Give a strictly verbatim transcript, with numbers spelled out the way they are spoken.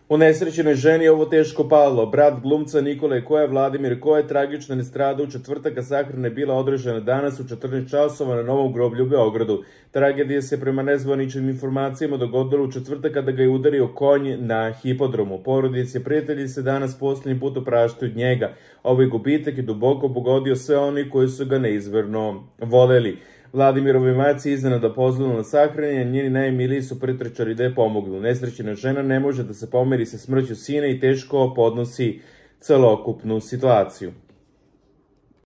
Unesrećenoj ženi je ovo teško palo. Brat glumca Nikole Koje, Vladimir Koje, tragično ne strada u četvrtak, a sahrana je bila održana danas u četrnaest časova na Novom groblju u Beogradu. Tragedija se prema nezvaničnim informacijama dogodila u četvrtak kada ga je udario konj na hipodromu. Porodice i prijatelji se danas posljednji put opraštaju od njega. Ovaj gubitak je duboko pogodio sve oni koji su ga neizmerno voleli. Vladimirove majci iznenada pozvala na sahranjenje, njeni najmiliji su pretrčali da je pomognu. Nesrećena žena ne može da se pomeri sa smrću sina i teško podnosi celokupnu situaciju.